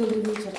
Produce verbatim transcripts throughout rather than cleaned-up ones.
Добрый вечер.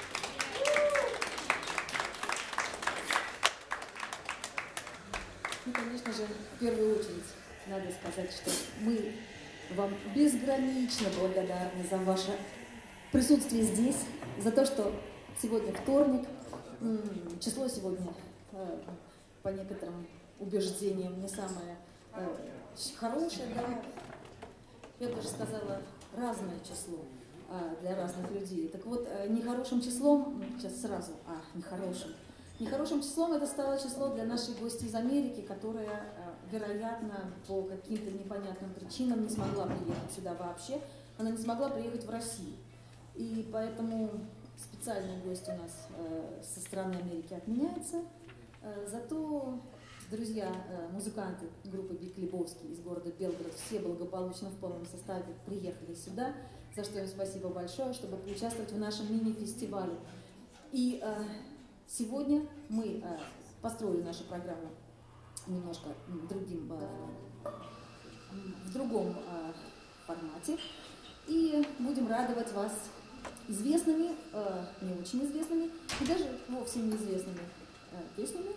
Ну, конечно же, в первую очередь надо сказать, что мы вам безгранично благодарны за ваше присутствие здесь, за то, что сегодня вторник, число сегодня, по некоторым убеждениям, не самое хорошее, да, я бы даже сказала, разное число для разных людей. Так вот, нехорошим числом, сейчас сразу, а, нехорошим, нехорошим числом это стало число для нашей гости из Америки, которая, вероятно, по каким-то непонятным причинам не смогла приехать сюда вообще. Она не смогла приехать в Россию. И поэтому специальный гость у нас со стороны Америки отменяется. Зато друзья, музыканты группы Биг Лебовский из города Белгород, все благополучно в полном составе приехали сюда, за что им спасибо большое, чтобы поучаствовать в нашем мини-фестивале. И э, сегодня мы э, построили нашу программу немножко другим, э, в другом э, формате. И будем радовать вас известными, э, не очень известными, и даже вовсе неизвестными э, песнями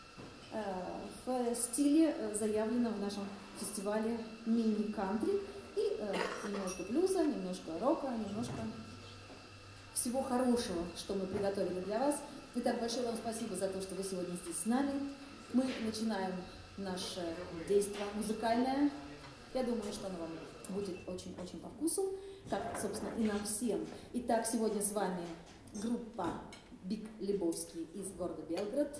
в стиле, заявленном в нашем фестивале мини-кантри. И э, немножко блюза, немножко рока, немножко всего хорошего, что мы приготовили для вас. Итак, большое вам спасибо за то, что вы сегодня здесь с нами. Мы начинаем наше действие музыкальное. Я думаю, что оно вам будет очень-очень по вкусу, как, собственно, и нам всем. Итак, сегодня с вами группа Биг Лебовский из города Белгород.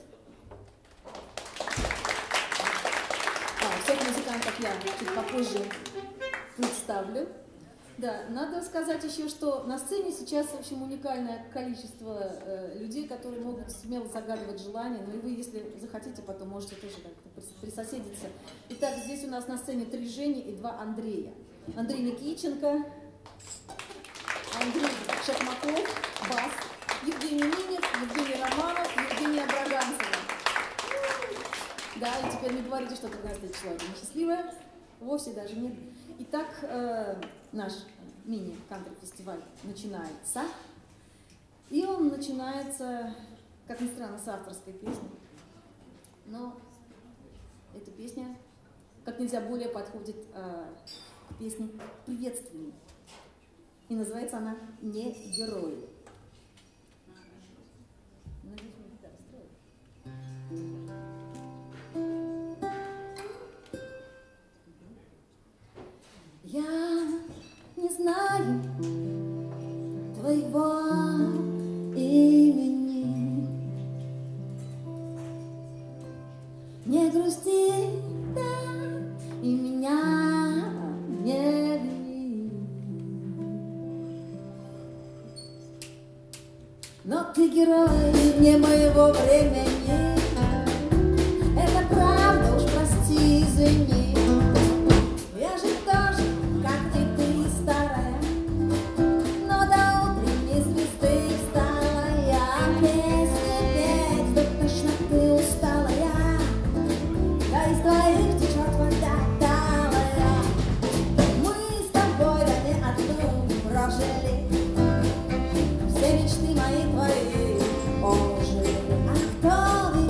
А, всех музыкантов я чуть попозже представлю. Да, надо сказать еще, что на сцене сейчас, в общем, уникальное количество э, людей, которые могут смело загадывать желания, но и вы, если захотите, потом можете тоже как-то присоседиться. Итак, здесь у нас на сцене три Жени и два Андрея. Андрей Никитченко, Андрей Шахмаков, бас, Евгений Минев, Евгений Романов, Евгения Браганцева. Да, и теперь не говорите, что тринадцатое число это несчастливое. Вовсе даже нет. Итак, э, наш мини-кантри-фестиваль начинается. И он начинается, как ни странно, с авторской песни. Но эта песня как нельзя более подходит э, к песне приветственной. И называется она «Не герой». Я не знаю твоего имени, не грусти, да, и меня не вини. Но ты герой не моего времени, это правда, уж прости, извини. Все мечты мои твои ожили. А кто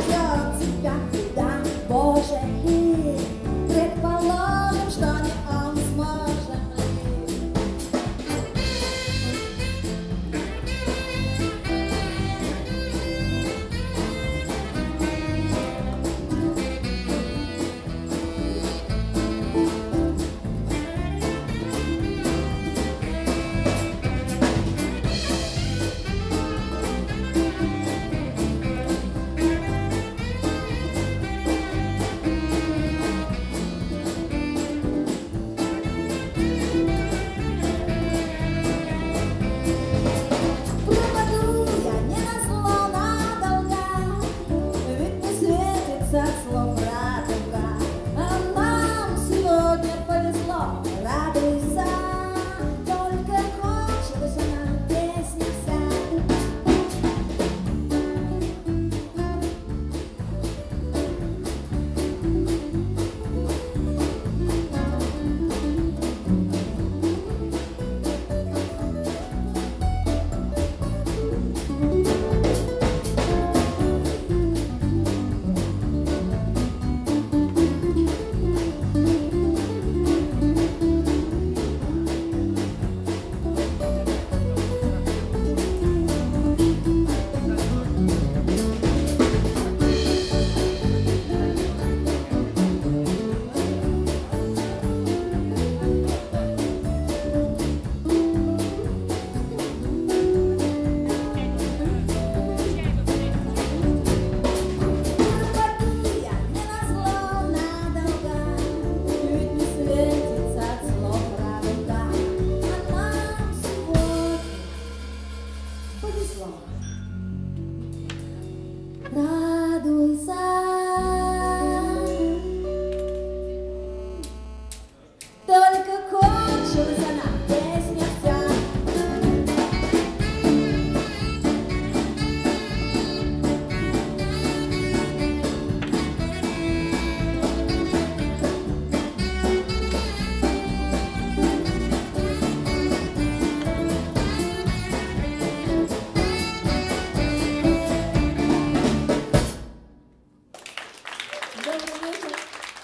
Добрый вечер.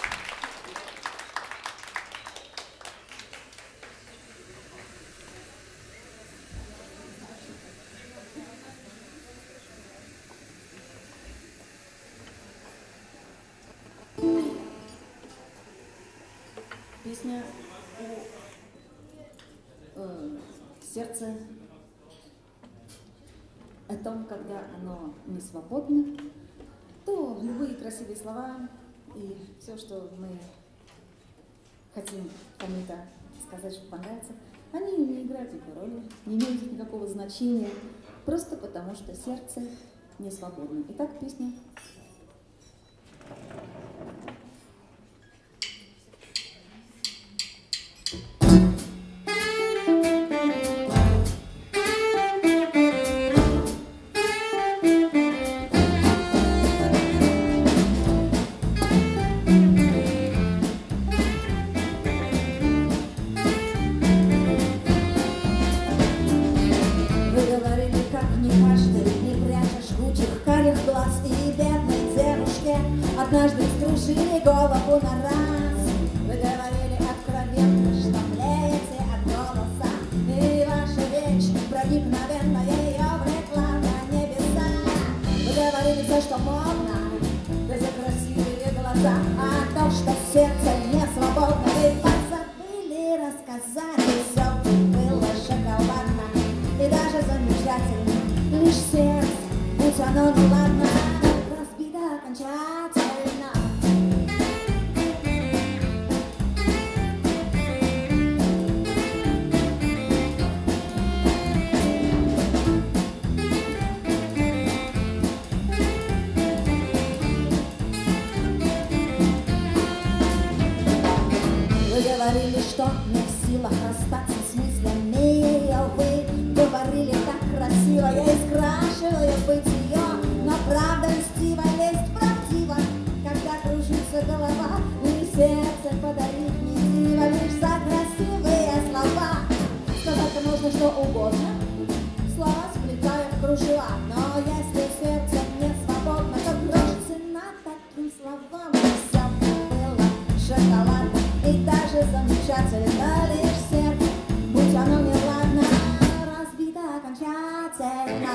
Песня о э, сердце, о том, когда оно не свободно, то любые красивые слова и все, что мы хотим кому-то сказать, что понравится, они не играют никакой роли, не имеют никакого значения, просто потому что сердце не свободно. Итак, песня. Однажды скружили голову на раз. Вы говорили откровенно, что млеете от голоса, и ваша речь проникновенно ее влекла на небеса. Вы говорили все, что модно, да за красивые глаза, а то, что сердце не свободно, вы позабыли рассказать, и все было шоколадно и даже замечательно. Лишь сердце, будь оно неладно, разбито окончательно. Вы говорили, что не в силах расстаться с мыслями, вы говорили так красиво, я искрашиваю бытие, но правда льстива, лесть правдива, когда кружится голова, и сердце подарит мне диво лишь за красивые слова. Сказать нужно что угодно, слова сплетают в кружева, но если сердце не свободно, то грош цена таким словам. Все было шоколадно и даже замечательно, лишь сердце, будь оно неладно, разбито окончательно.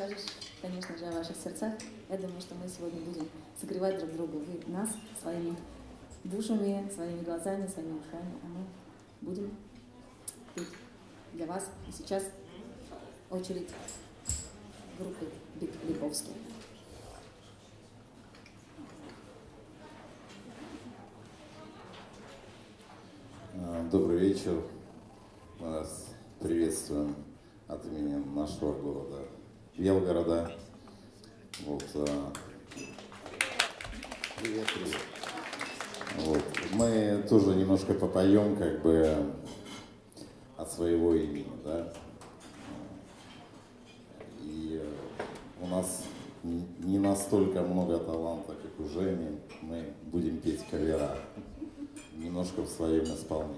скажешь, конечно же, о ваших сердцах. Я думаю, что мы сегодня будем согревать друг друга. Вы нас своими душами, своими глазами, своими ушами, а мы будем петь для вас. И сейчас очередь группы Биг Липовский. Добрый вечер. Мы вас приветствуем от имени нашего города Белгорода. Вот, привет, привет. Вот. Мы тоже немножко попоем как бы от своего имени, да. И у нас не настолько много таланта, как у Жени. Мы будем петь кавера немножко в своем исполнении.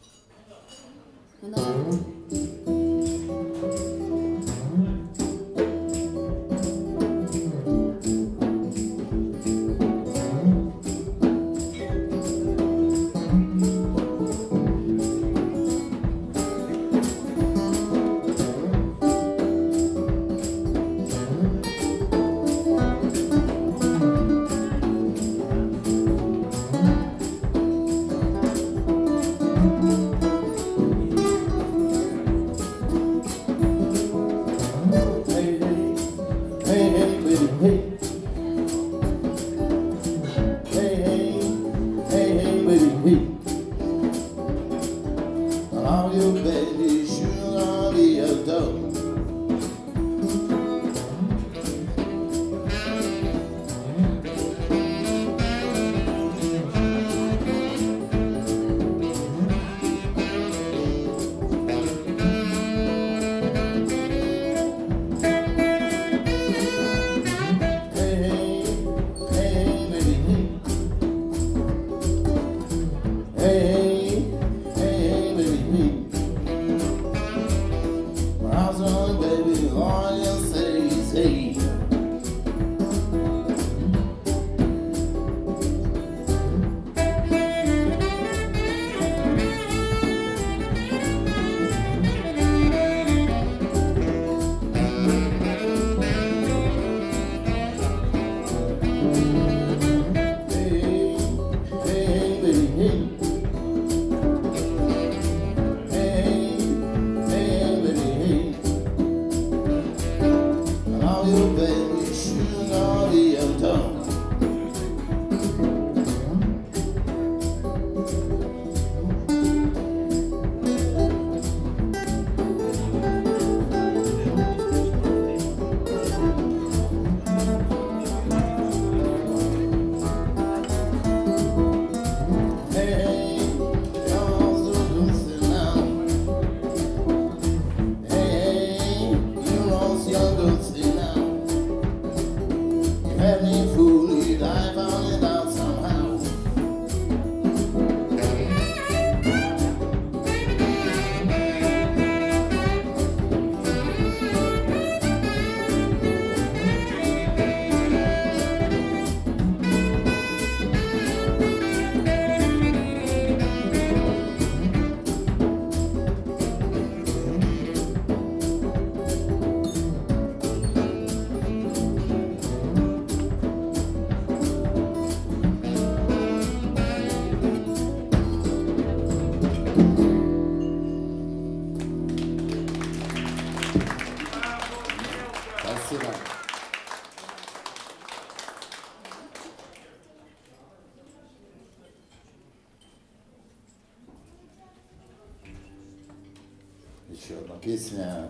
Еще одна песня,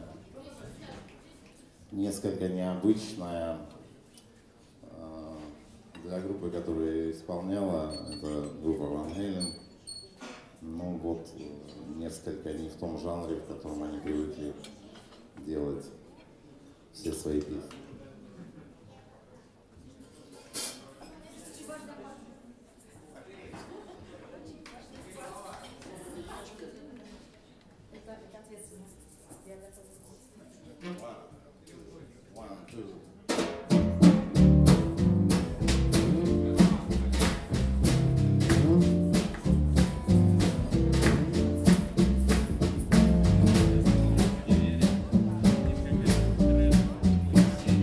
несколько необычная для группы, которая исполняла, это группа Ван Хейлен. Ну вот, несколько не в том жанре, в котором они привыкли делать все свои песни. Thank you.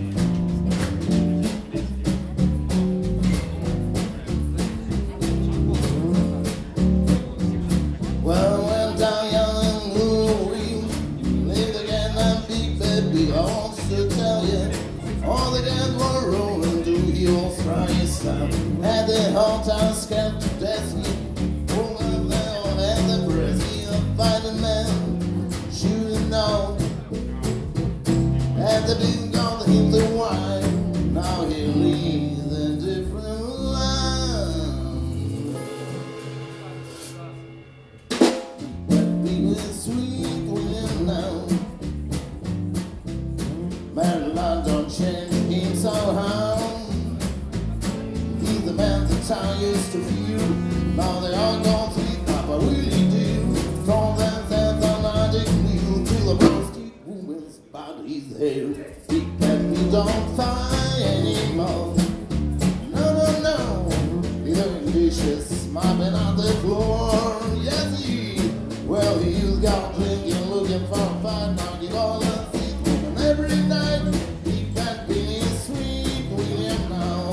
All the guns were rolling to heels from his town. At the hotel, scared to death, woman there at the president by the man shooting down. At the big gun, him the wine. Now he leads a different land. But being sweet William now. Maryland don't change him somehow. He's the man that I used to feel. Now they all gone to eat Papa Willie do. From that that Atlantic kneel to the prostitute woman's body's hair. He can't be don't find anymore. No, no, no. He's doing dishes, mopping on the floor. Yes, he. Well, he's got drinking, looking for a fight. Now he all every night, he got Billy Sweet William now.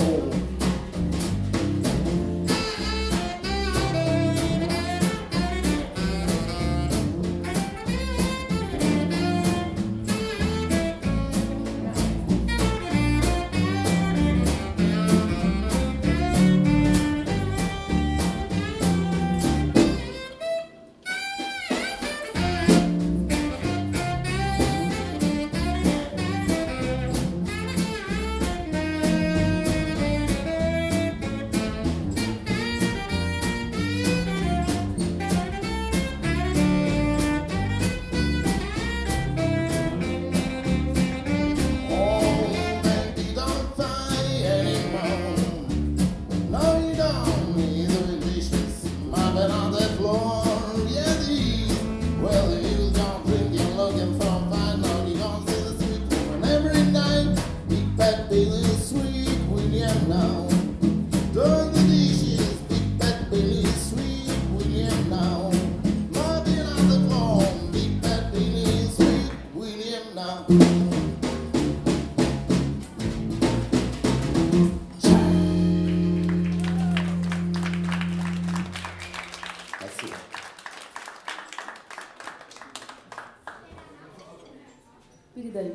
Передаю.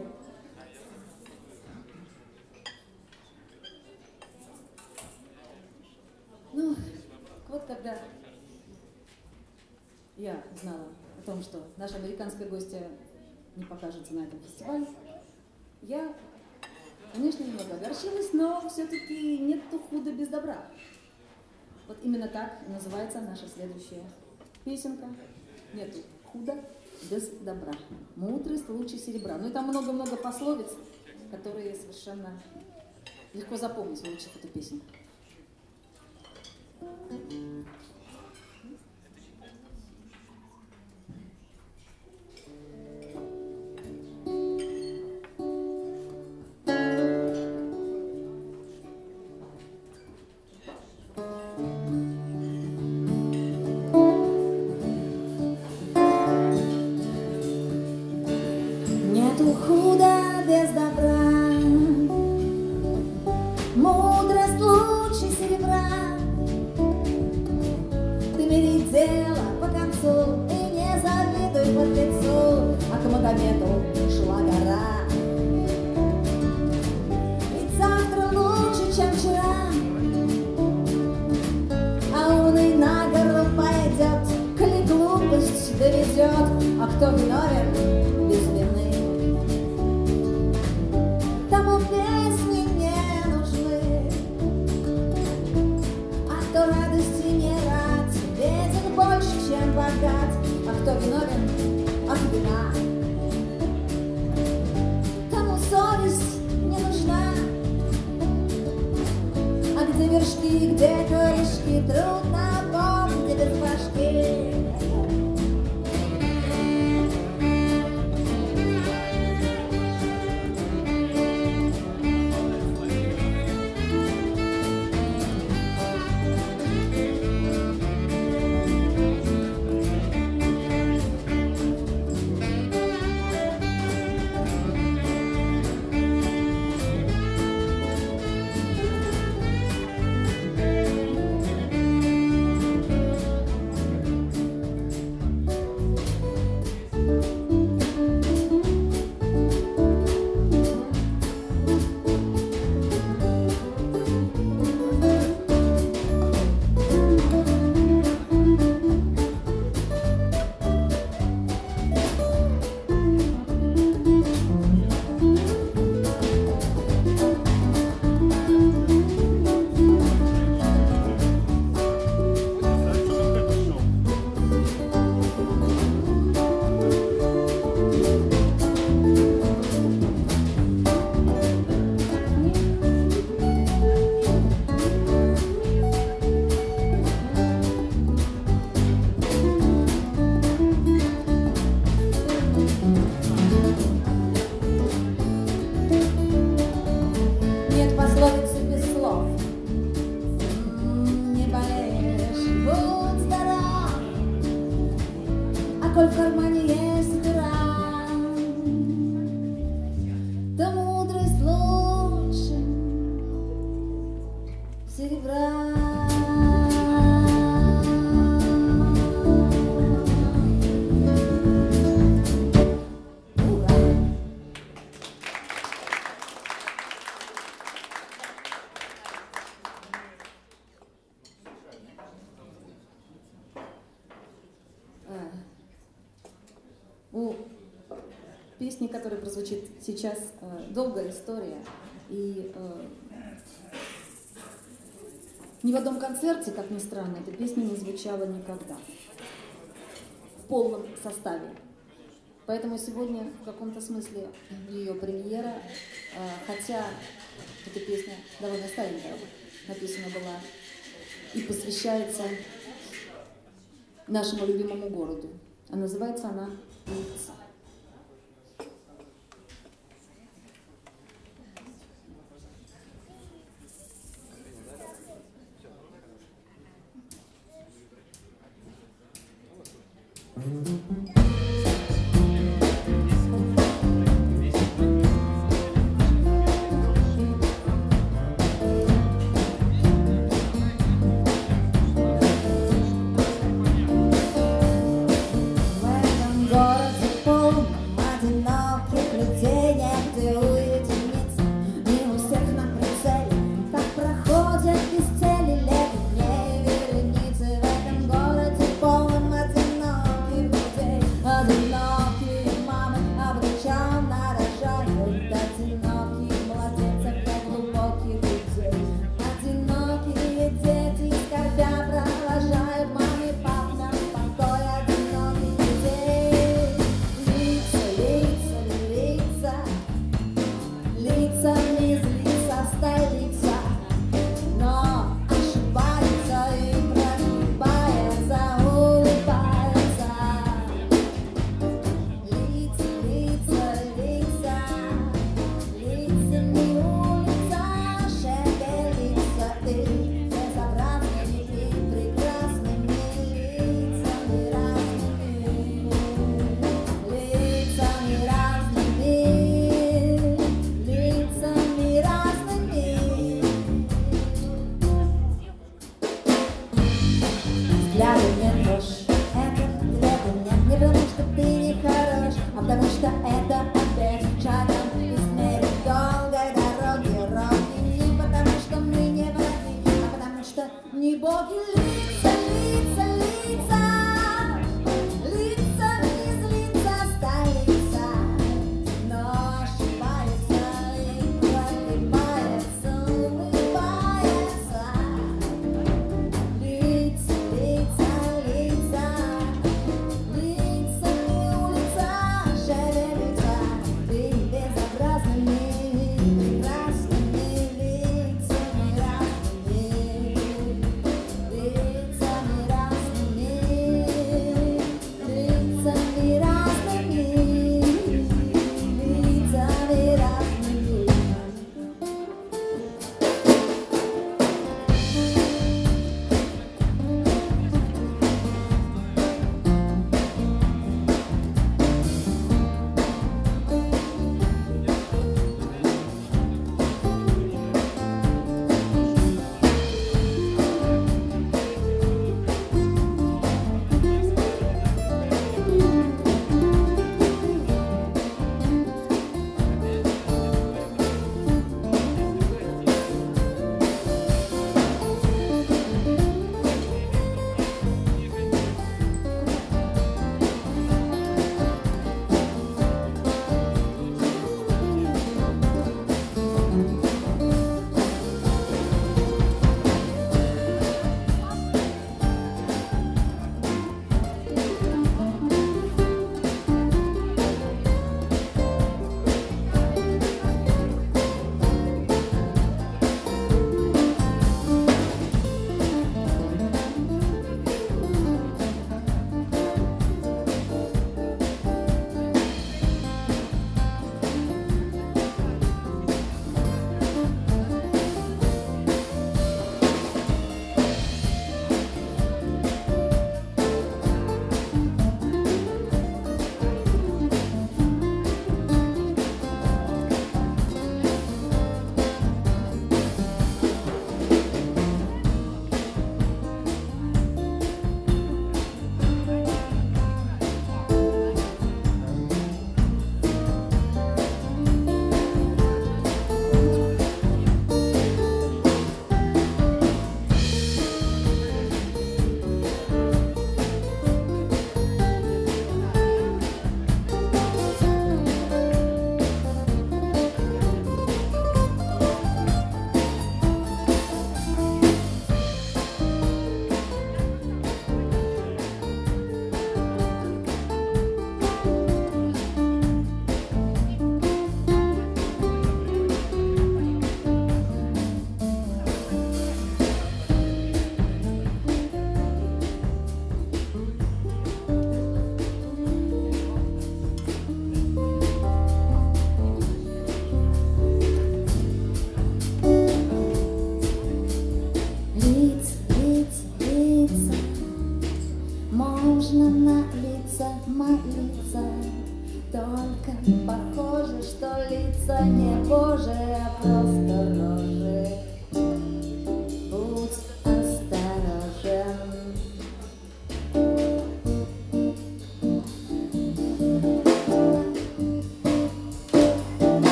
Ну, вот когда я знала о том, что наша американская гостья не покажется на этом фестивале, я, конечно, немного огорчилась, но все-таки нету худа без добра. Вот именно так называется наша следующая песенка. Нету худа без добра. Мудрость лучше серебра. Ну и там много-много пословиц, которые совершенно легко запомнить, улучшив эту песенку. Нету худа без добра, мудрость лучше серебра. Ты бери дело по концу и не завидуй подлецу, а к Магомету шла гора. Ведь завтра лучше, чем вчера, а он и на гору пойдет, коли глупость доведет. А кто виновен без вины, тому песни не нужны. А кто радости не рад, беден больше, чем богат. А кто виновен от вина, тому совесть не нужна. А где вершки, где корешки, трудно помнить без башки. песни, которая прозвучит сейчас, э, долгая история. И э, ни в одном концерте, как ни странно, эта песня не звучала никогда в полном составе. Поэтому сегодня в каком-то смысле ее премьера, э, хотя эта песня довольно старенькая, написана была и посвящается нашему любимому городу. А называется она «Улица». В этом городе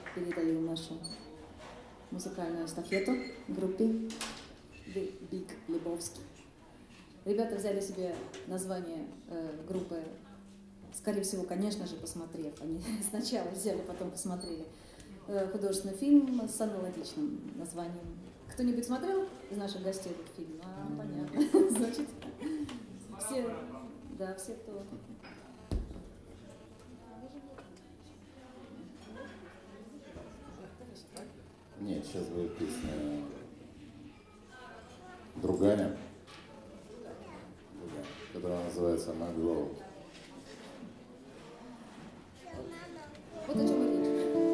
передаю нашу музыкальную эстафету группе The Big Lebowski. Ребята взяли себе название э, группы, скорее всего, конечно же, посмотрев. Они сначала взяли, потом посмотрели э, художественный фильм с аналогичным названием. Кто-нибудь смотрел из наших гостей этот фильм? А, понятно. Значит, все, да, все, кто... Нет, сейчас будет песня другая, которая называется «My World». Вот о чем и речь.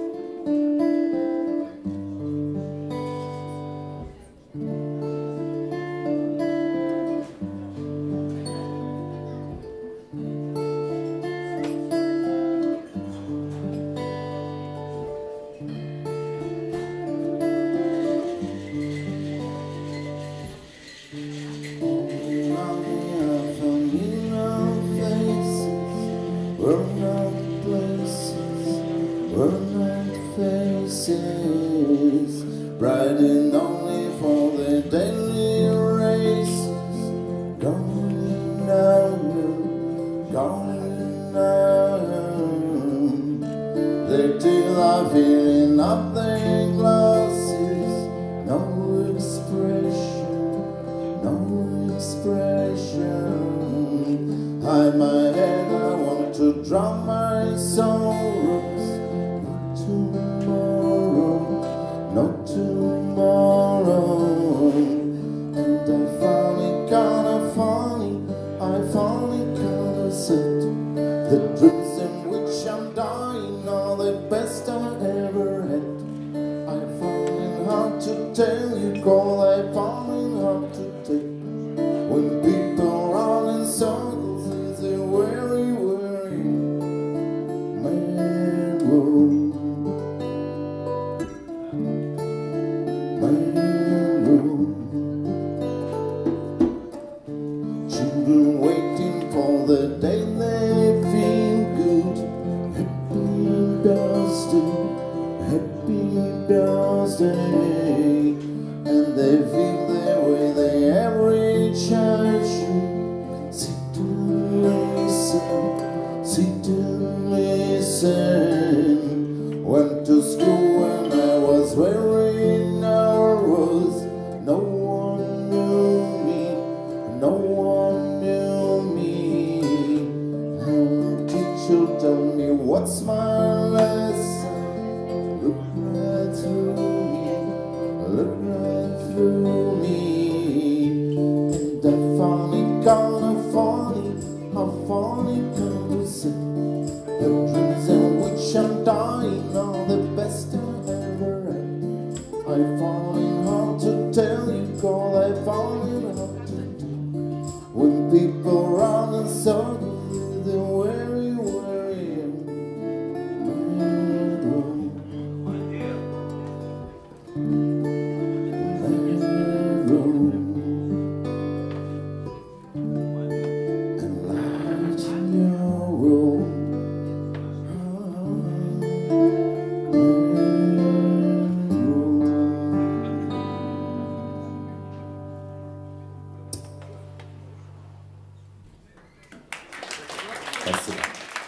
Riding only for the daily races, going down, going down. They still are filling up their glasses. No expression, no expression. Hide my head, I want to drown my sorrows. Not tomorrow, and I finally kinda funny, I finally kinda said the dreams in which I'm dying are the best I ever had. I found it hard to tell you, call I found it hard to take. When people run in circles, it's a weary, weary man world. Children waiting for the day they feel good. Happy birthday, happy birthday. And they feel their way, they every church. Sit and listen, sit and listen. Went to school when I was very nervous. No one knew me, no one knew me. And the teacher told me, what's my lesson? Look right through me, look right through me. And I found it kinda funny, how funny kinda sick. The dreams in which I'm dying are the best I ever had. I found it hard to tell you, call I found it hard to do. When people run in circles, they're weary, weary mad world. Mad world. And light in your world. Спасибо.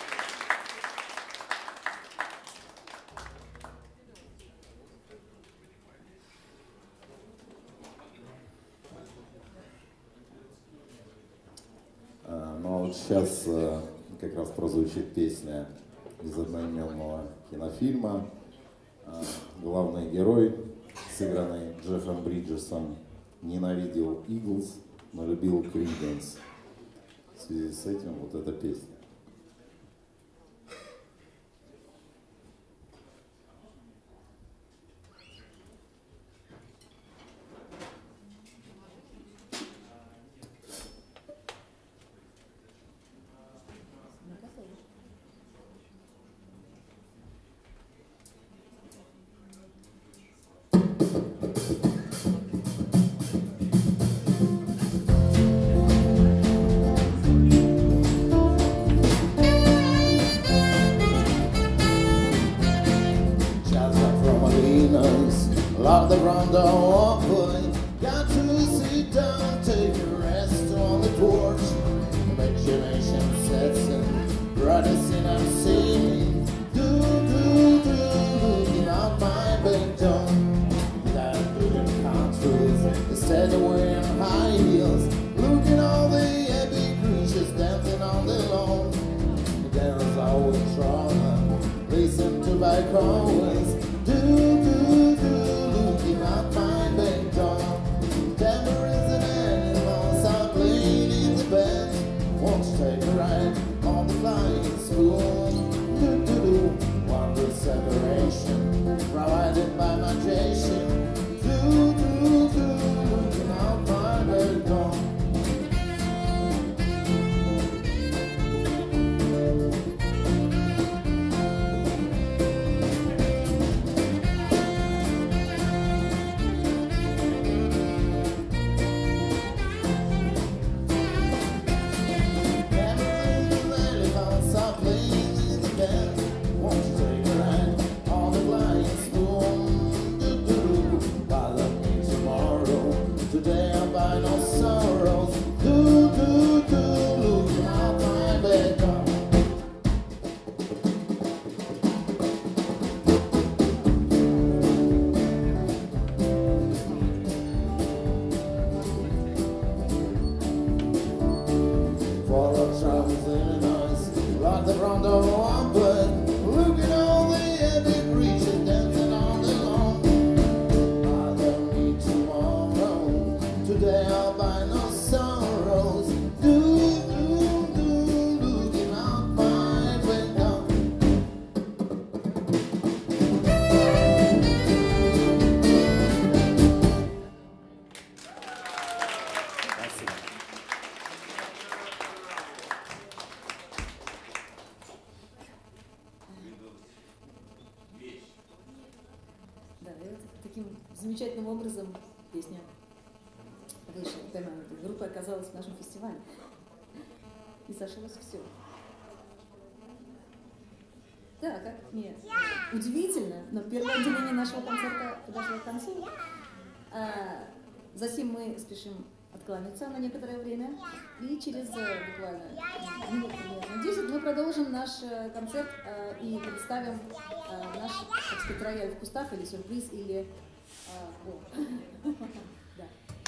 Ну а вот сейчас как раз прозвучит песня из одноименного кинофильма. Главный герой, сыгранный Джеффом Бриджесом, ненавидел Иглс, но любил Криденс. В связи с этим вот эта песня. lock the front door open. Got to sit down, take a rest on the porch. Imagination sets in, brothers in I'm singing. Do, do, do, looking out my back door. That didn't come true. Instead of wearing high heels, looking all the happy creatures dancing on the lawn. There's always trouble. Listen to my chorus. Do, do, do, looking out my back door. Tambourines and animals are playing in the band. Won't you take a ride on the flying spoon? Do, do, do, wondrous separation provided by magician. Do, do, do, looking out my back door. Today I buy no sorrows. Do, do, do, looking out my back door. For the troubles in the noise, lock the front door open. Look at all the heavy creatures dancing on the lawn. I don't need tomorrow. Today I'll buy no sorrows. Do, do, do, looking out my window. Да, и вот таким замечательным образом песня вышла. Группа оказалась в нашем фестивале. И сошлось все. Да, как мне удивительно, но первое отделение нашего концерта подошло к концу. А, затем мы спешим откланяться на некоторое время. И через буквально минут примерно десять мы продолжим наш концерт а, и представим а, наш, так сказать, рояль в кустах или сюрприз, или... А, о. Да.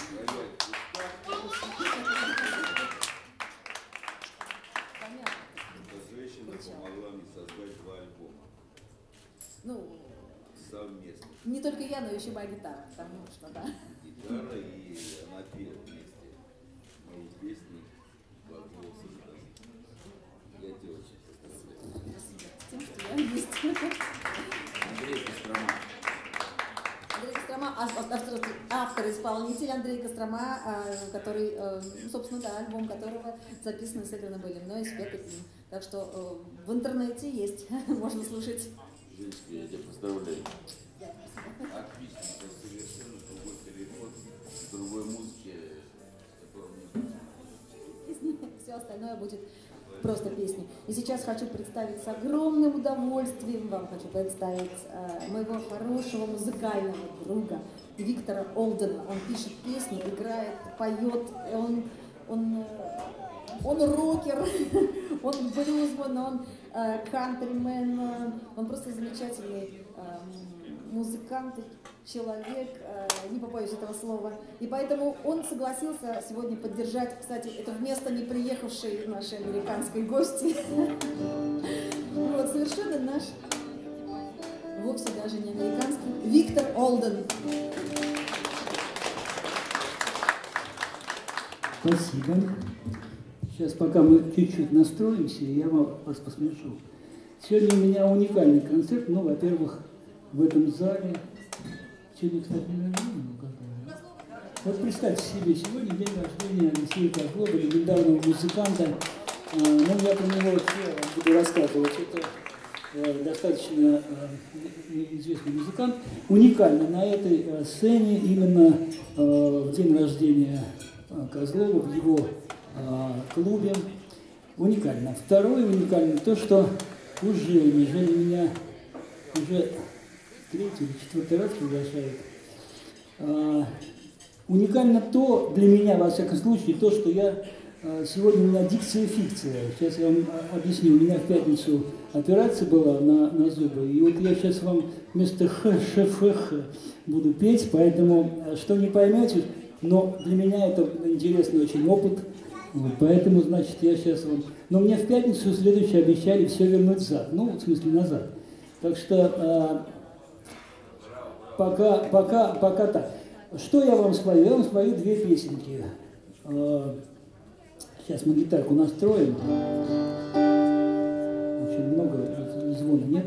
Эта женщина помогла мне создать два альбома. Ну, Совместно. не только я, но еще моя гитара, потому что, да. Гитара, и она пела вместе мои песни по голосу. Я тебе очень поздравляю. Спасибо. С тем, что я есть. Андрей Кострома. Андрей Кострома, автор, автор-исполнитель Андрей Кострома, который, собственно, да, альбом которого записаны, сыграны были мной и спеты им. Так что в интернете есть, можно слушать. Женечка, я тебя поздравляю. Отлично, это совершенно другой переход, другой музыки, которую Все остальное будет просто песни. И сейчас хочу представить с огромным удовольствием, вам хочу представить э, моего хорошего музыкального друга Виктора Олдена. Он пишет песни, играет, поет, он, он, он рокер, он блюзман, он э, кантримен, он просто замечательный э, музыкант, человек, э, не побоюсь этого слова. И поэтому он согласился сегодня поддержать, кстати, это вместо не приехавшей нашей американской гости. Вот, совершенно наш, вовсе даже не американский, Виктор Олден. Спасибо. Сейчас, пока мы чуть-чуть настроимся, я вас посмешу. Сегодня у меня уникальный концерт. Ну, во-первых, в этом зале. Сегодня, кстати, день рождения у Козлова. Вот представьте себе, сегодня день рождения Алексея Козлова, легендарного музыканта. Ну, я про него вообще буду рассказывать. Это достаточно известный музыкант. Уникально на этой сцене именно в день рождения Козлова, в его клубе. Уникально. Второе уникально то, что уже, неужели меня уже третий или четвертый раз приглашают А, уникально то, для меня, во всяком случае, то, что я а, сегодня у меня дикция и фикция. Сейчас я вам объясню. У меня в пятницу операция была на, на зубы, и вот я сейчас вам вместо х, ш, ф, х буду петь, поэтому что не поймете, но для меня это интересный очень опыт, вот, поэтому, значит, я сейчас вам... Но мне в пятницу следующее обещали все вернуть зад, ну, в смысле, назад. Так что а, пока, пока, пока так. Что я вам спою? Я вам спою две песенки. А, сейчас мы гитарку настроим. Очень много звона нет.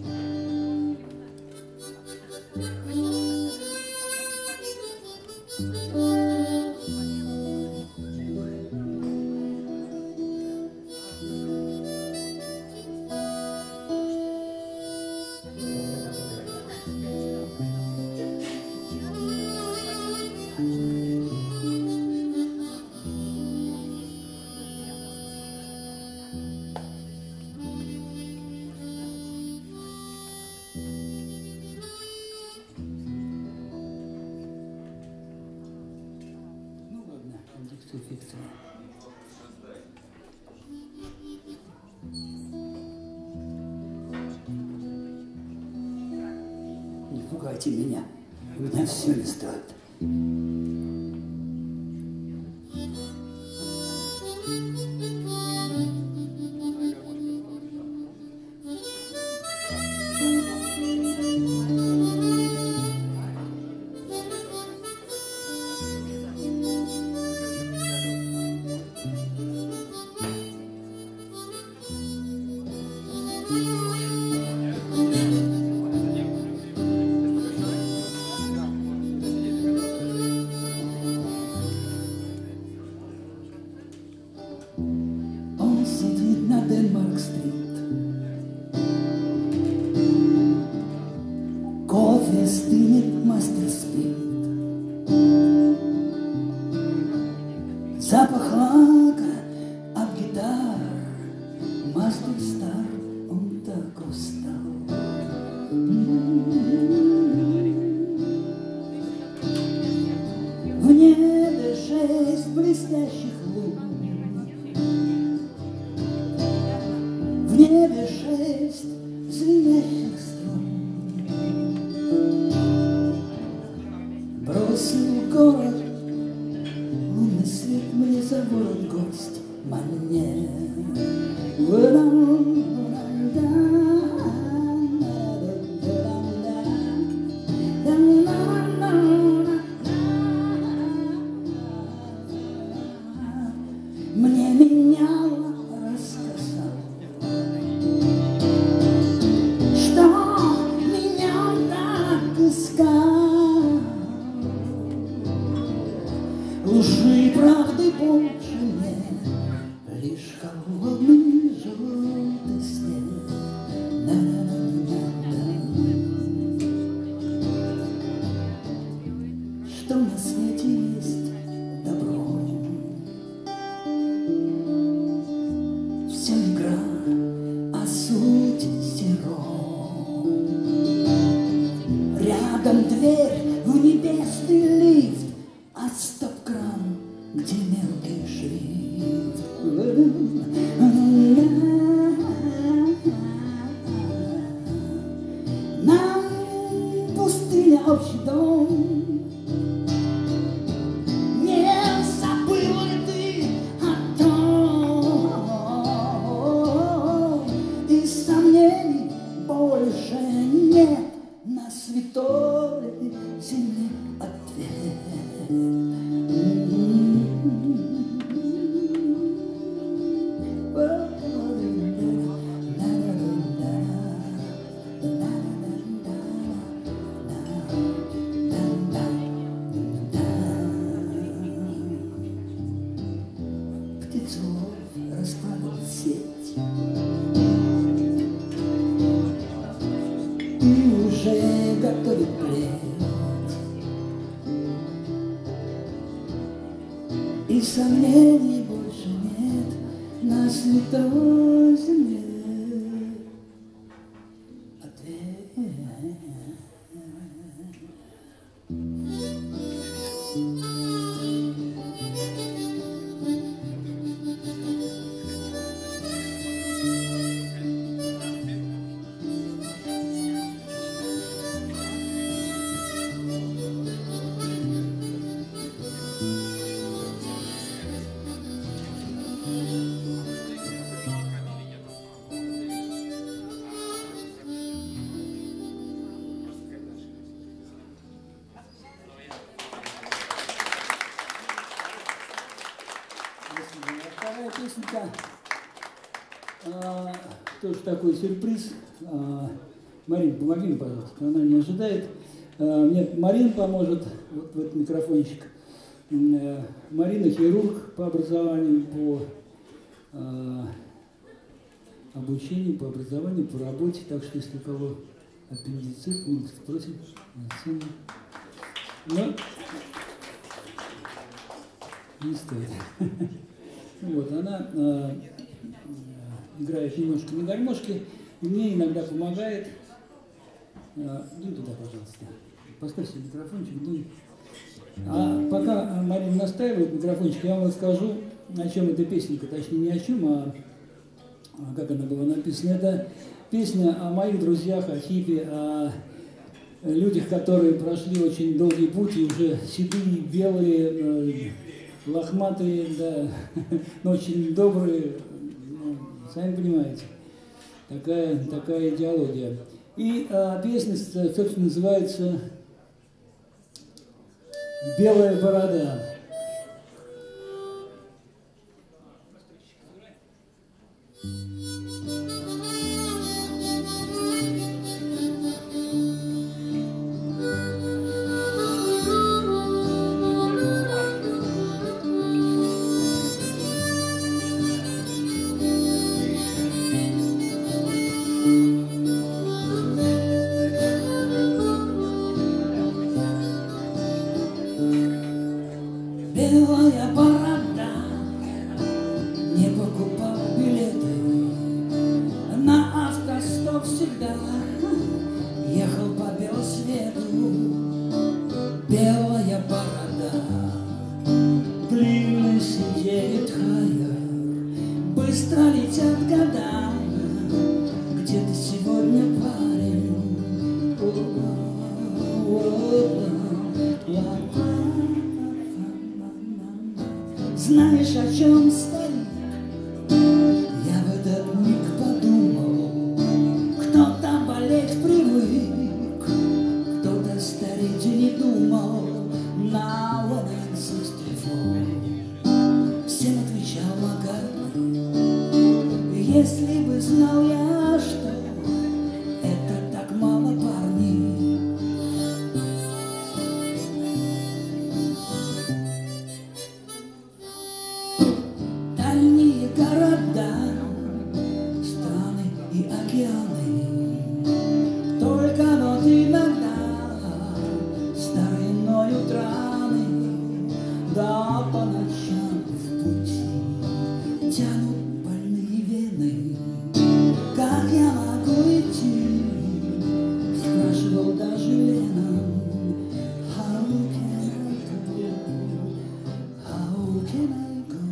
Не пугайте меня, у меня все не стоит. Кофе стынет, мастер спит. Запах лака от гитар. Мастер стар, он так устал. В небе шесть блестящих лун. В небе шесть звенящих струн. Бросил город, лунный свет мне за ворот гость мне. Мне меняла рассказал, что меня так искал. Лжи и правды больше нет, лишь холодный желтый снег. Что на свете есть добро, все игра, а суть зеро. Рядом дверь в небесный лифт, а стоп-кран, где мелкий шрифт. Нам пустыня общий дом. Не забыл ли ты о том? И сомнений больше нет на святой земле ответ. Птицов расправил сеть и уже готовит плеть. И сомнений больше нет на святой земле ответ. микрофончика. А, тоже такой сюрприз. А, Марин, помоги мне, пожалуйста, она не ожидает. А, мне Марина поможет вот в этот микрофончик. А, Марина хирург по образованию, по а, обучению, по образованию, по работе. Так что, если у кого аппендицит, мы спросим. Но не стоит. Вот, она э, играет немножко на гармошке, и мне иногда помогает. Э, дуй туда, пожалуйста. Поставь себе микрофончик, дуй. А пока Марина настаивает микрофончик, я вам расскажу, о чем эта песенка. Точнее, не о чем, а, а как она была написана. Это песня о моих друзьях, о хиппи, о людях, которые прошли очень долгий путь и уже седые, белые, лохматые, да, но очень добрые, ну, сами понимаете, такая, такая идеология. И а, песня, собственно, называется «Белая борода». Белая борода, не покупал билеты, на автостоп всегда ехал по белосвету. Белая борода, длинный сидеет хайер, быстро летят года. Где ты сегодня, парень? Знаешь, о чем стоит? Я в этот миг подумал, кто-то болеть привык, кто-то стареть и не думал. Now when I sixty-four, всем отвечал Маккартни. Если бы знал я, что это так мало, парни. Дальние города, страны и океаны, только вот иногда старые ноют раны, да по ночам в пути тянут больные вены. Как я могу идти? Спрашивал даже Леннон. How can I go? How can I go?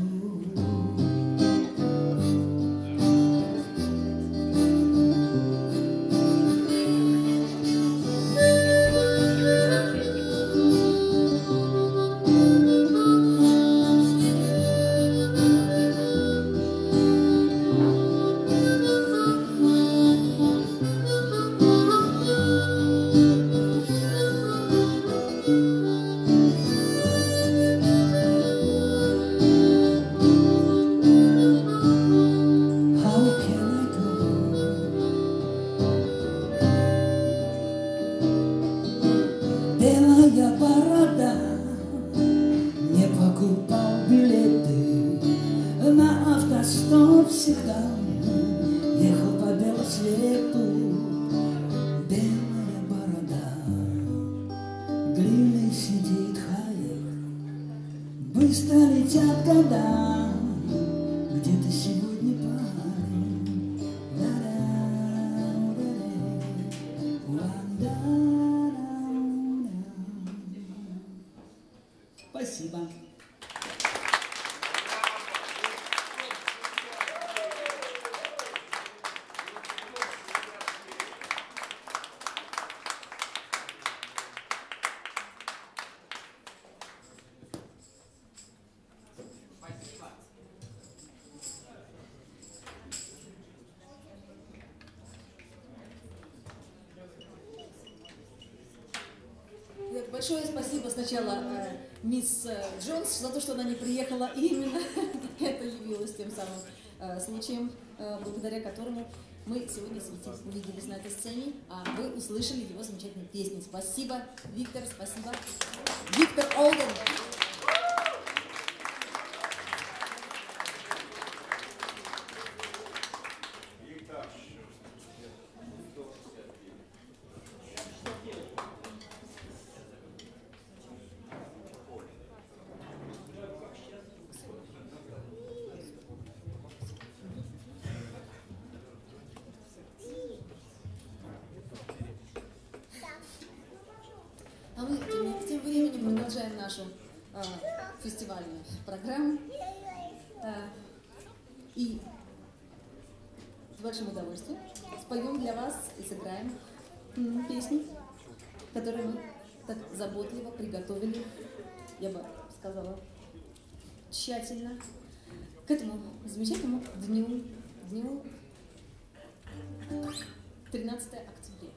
Белая борода, не покупал билеты, на автостоп всегда ехал по белосвету. Белая борода, длинный сидит хайер, быстро летят года. Где ты сегодня, парень? Спасибо. Большое спасибо сначала э, мисс э, Джонс за то, что она не приехала, и именно это явилось тем самым э, случаем, э, благодаря которому мы сегодня с Витей увиделись на этой сцене, а вы услышали его замечательные песни. Спасибо, Виктор, спасибо. Виктор Олден. А мы тем, тем временем продолжаем нашу э, фестивальную программу. Э, и с большим удовольствием споем для вас и сыграем м, песни, которые мы так заботливо приготовили, я бы сказала, тщательно, к этому замечательному дню, дню тринадцатого октября.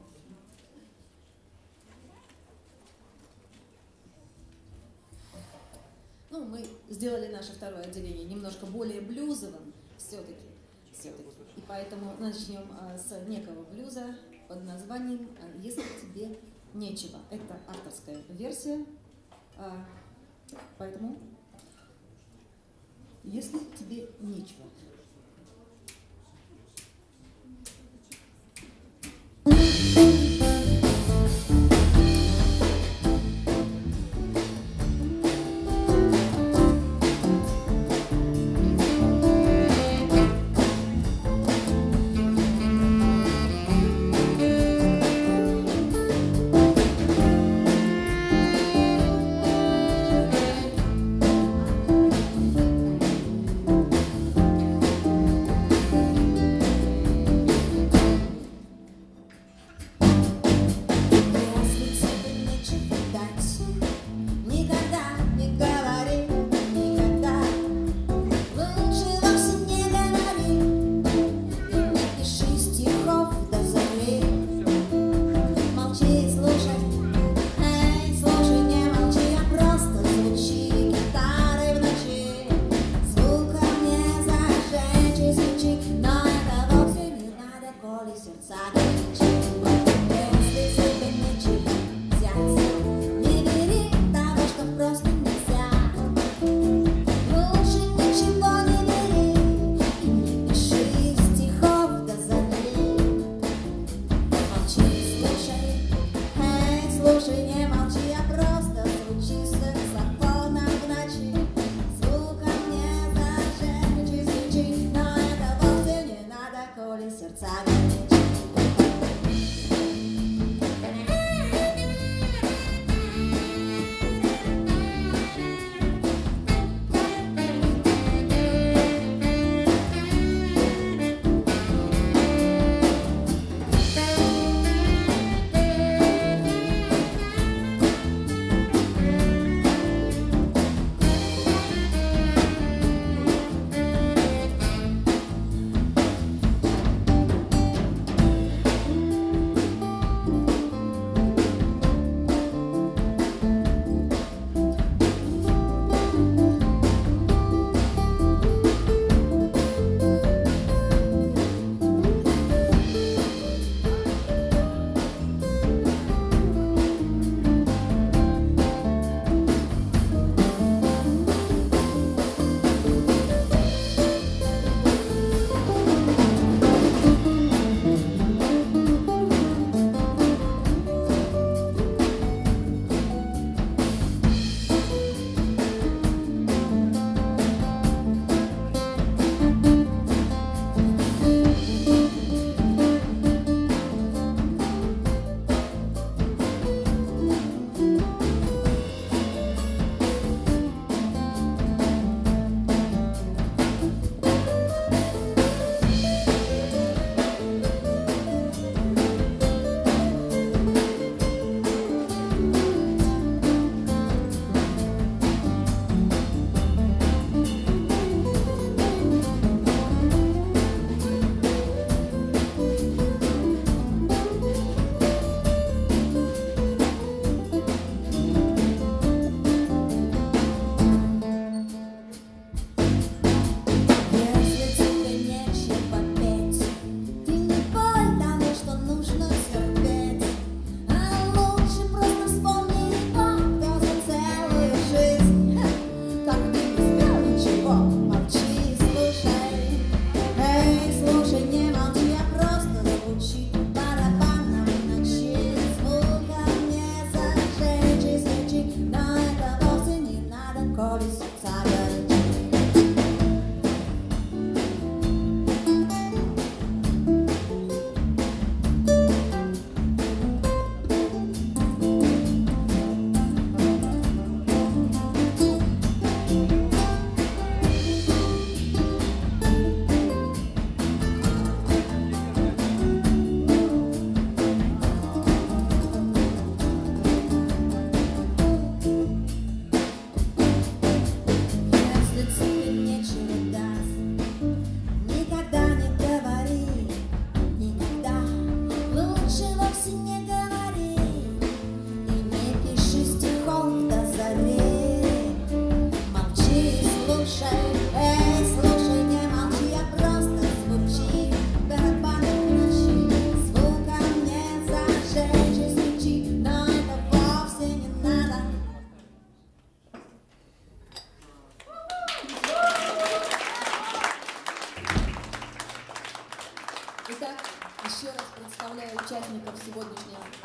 Ну, мы сделали наше второе отделение немножко более блюзовым все-таки, все-таки. И поэтому начнем а, с некого блюза под названием «Если тебе нечего». Это авторская версия, а, поэтому «Если тебе нечего».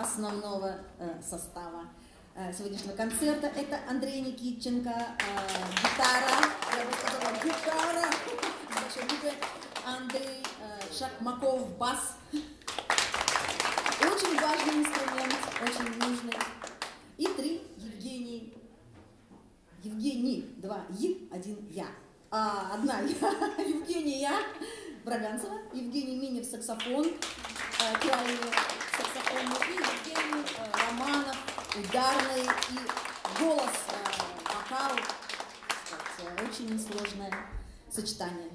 основного э, состава э, сегодняшнего концерта. Это Андрей Никитченко, э, гитара, я бы сказала, гитара, Андрей э, Шакмаков, бас. Очень важный инструмент, очень нужный. И три Евгений. Евгений, два Е, один Я. А, одна Я, Евгения Браганцева, Евгений Минев, саксофон, э, крайний саксофон, и Евгений э, Романов, ударный и голос, э, вокал. Кстати, очень сложное сочетание.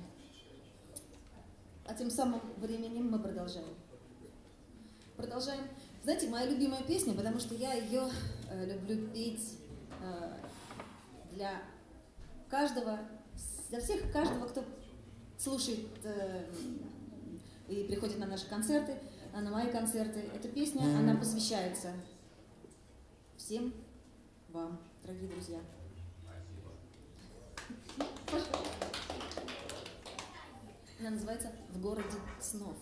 А тем самым временем мы продолжаем. Продолжаем. Знаете, моя любимая песня, потому что я ее э, люблю петь э, для каждого, для всех, каждого, кто слушает э, и приходит на наши концерты, на мои концерты. Эта песня, она посвящается всем вам, дорогие друзья. Пожалуйста. Она называется «В городе снов».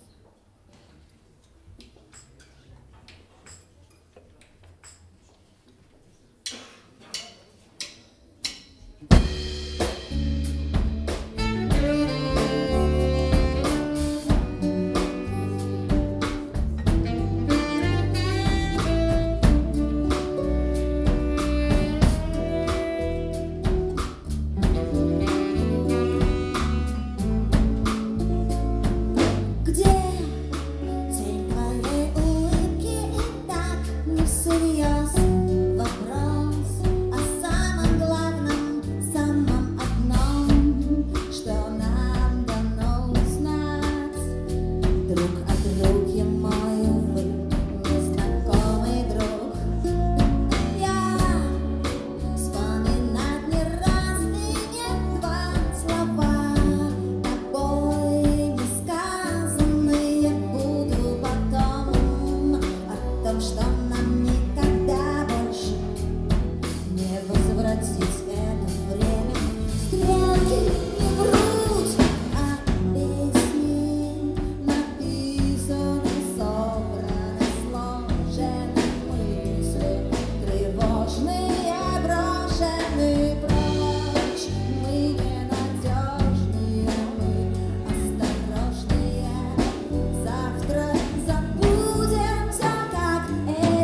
Завтра забудем все как это.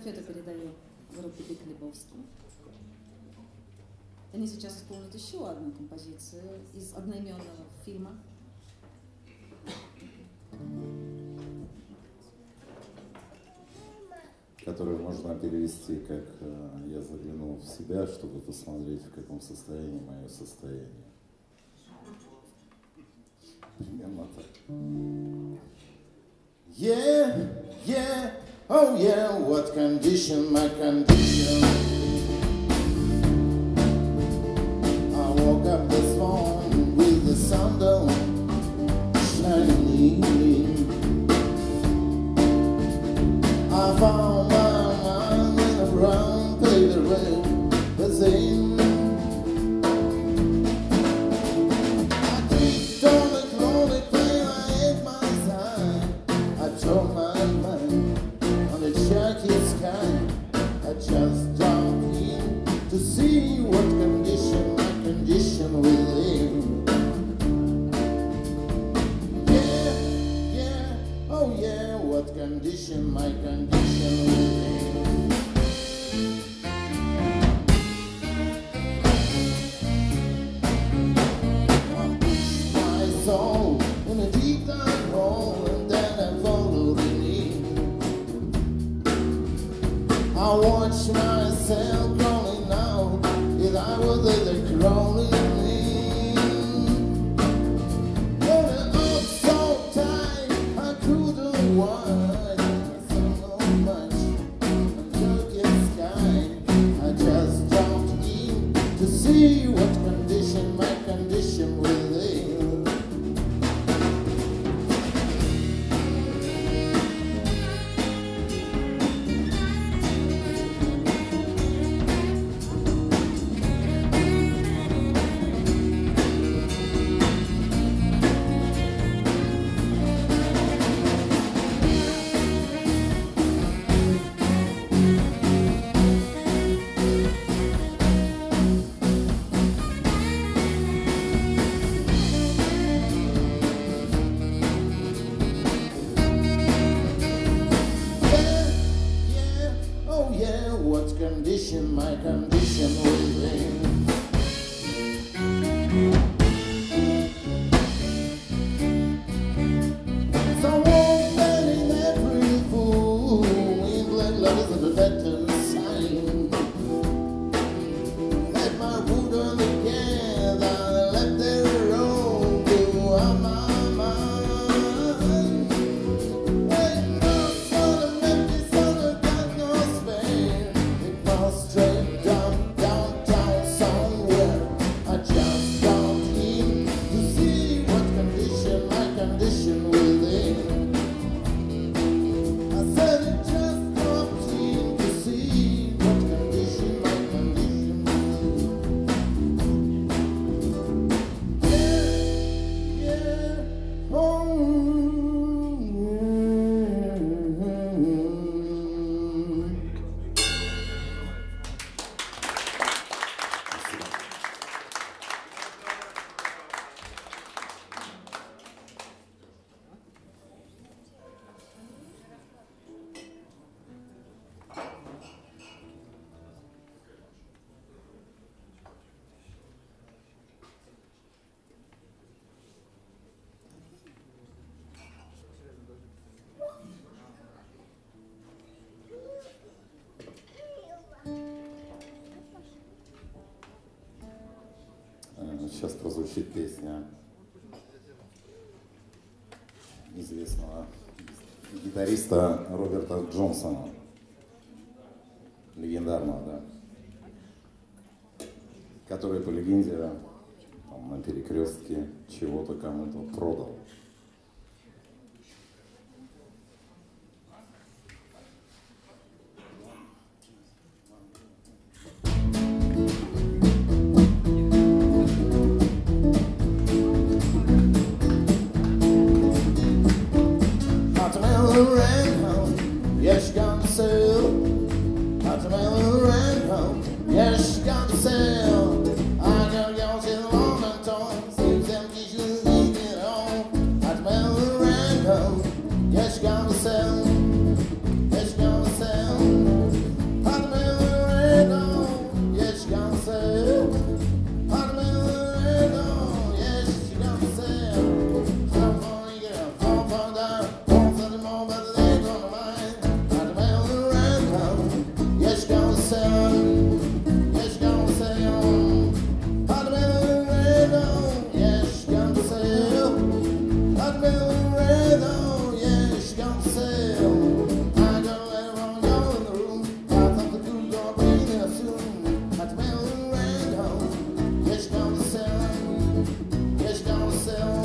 эстафету передаю группе Биг Лебовский. Они сейчас исполнят еще одну композицию из одноименного фильма. Которую можно перевести как «Я заглянул в себя, чтобы посмотреть, в каком состоянии мое состояние». Примерно так. Yeah, yeah, oh yeah, what condition, my condition. I woke up this morning with the sun down shining in. I found my mind in a brown paper room within. I clicked on the chronic plane, I ate my time. I told my mind on the jacket sky. I just dropped in to see what condition my condition will live. Yeah, yeah, oh yeah, what condition my condition will live. I pushed my soul in a deep dark hole and then I followed it. I watch myself crawling out, if I was the crawling in. But I'm up so tight, I couldn't watch. So much under the sky. I just jumped in to see what condition my condition will live. Yeah, yeah, oh yeah, what condition my condition will live. Someone betting every fool in black letters of the better sign. Let my wood on the gather, let their road go on my mind. Ain't no sort of empty sort of got no spare. It goes straight down, downtown somewhere. I just jumped in to see what condition my condition will live. I said it just dropped in to see what condition my condition will live. Yeah, yeah, oh Э, Сейчас прозвучит песня известного гитариста Роберта Джонсона, легендарного, да, который, по легенде, там, на перекрестке чего-то кому-то продал. Watermelon ran home, yeah, she got to sell. Watermelon ran home, yeah, she got to sell. I gotta go to the long and tall, seems empty, she's leaving it all. Watermelon ran home, yeah, she got to sell. Yeah, she got to sell.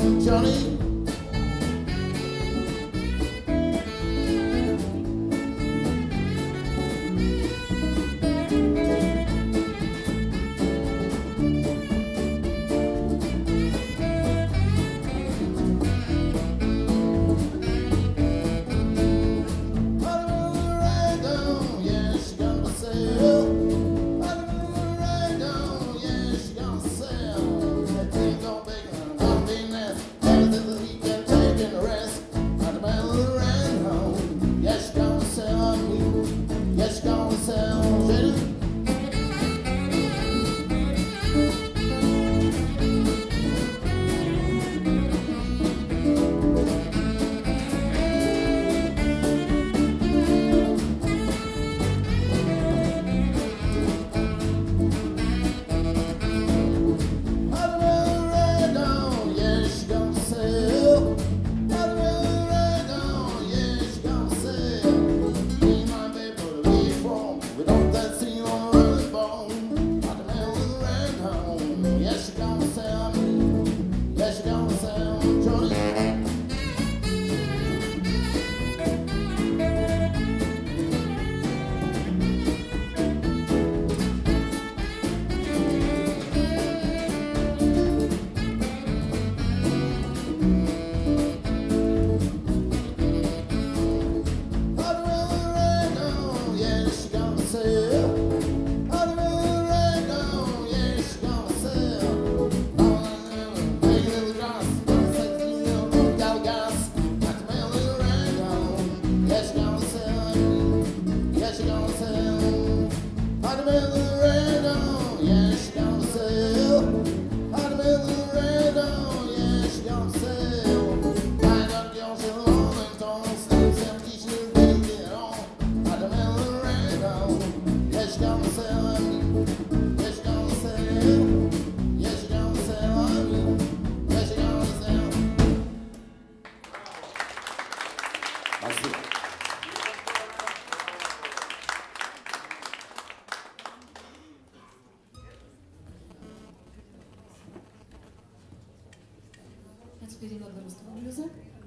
sound, Johnny. Теперь немного русского блюза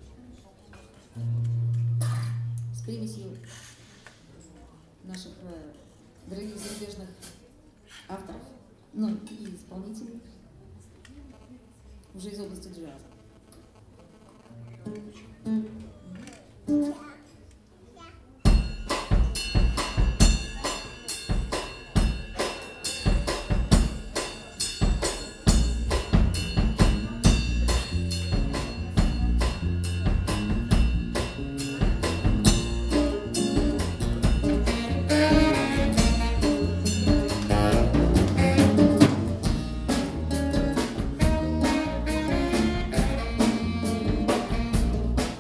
с примесью наших э, дорогих зарубежных авторов, ну и исполнителей, уже из области джаза. Thank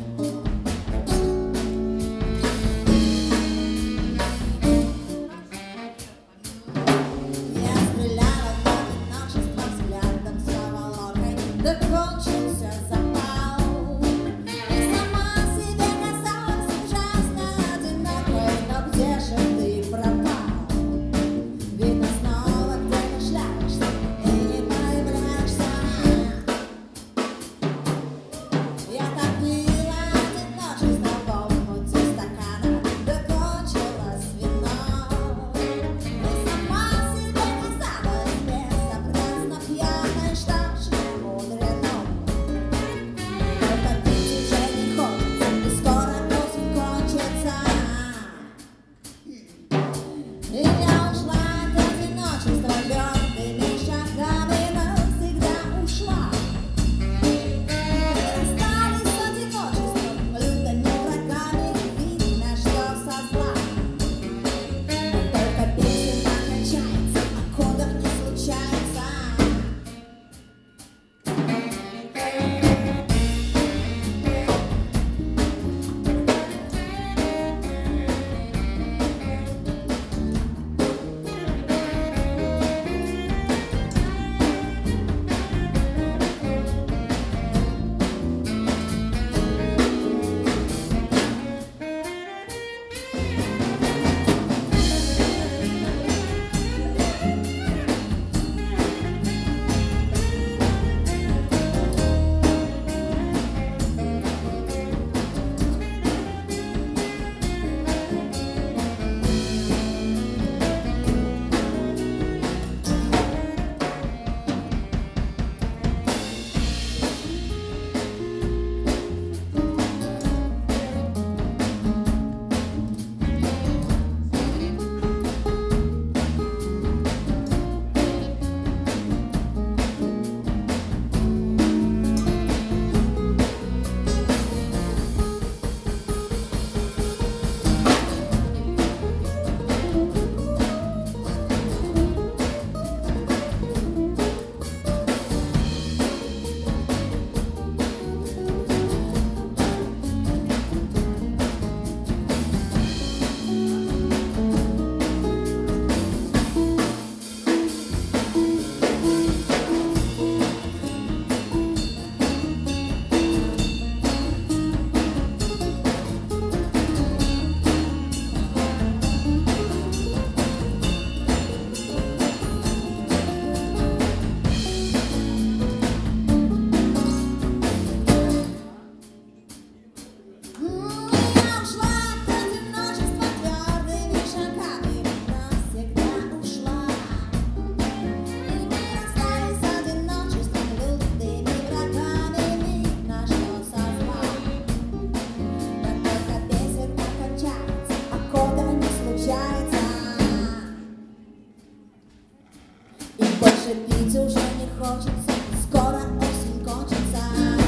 даже пить уже не хочется, скоро осень кончится.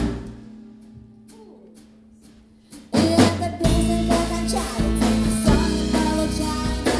И эта песенка кончается, все не получается.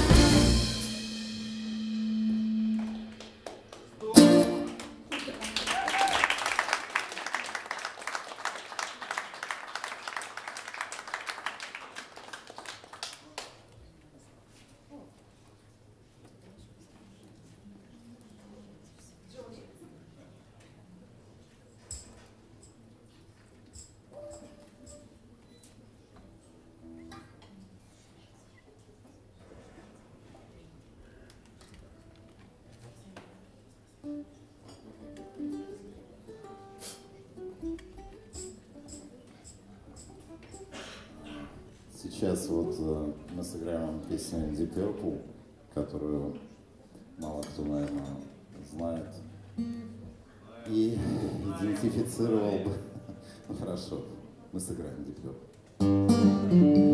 Сейчас вот э, мы сыграем вам песню Deep Purple, которую мало кто, наверное, знает и идентифицировал бы. Ну, хорошо, мы сыграем Deep Purple.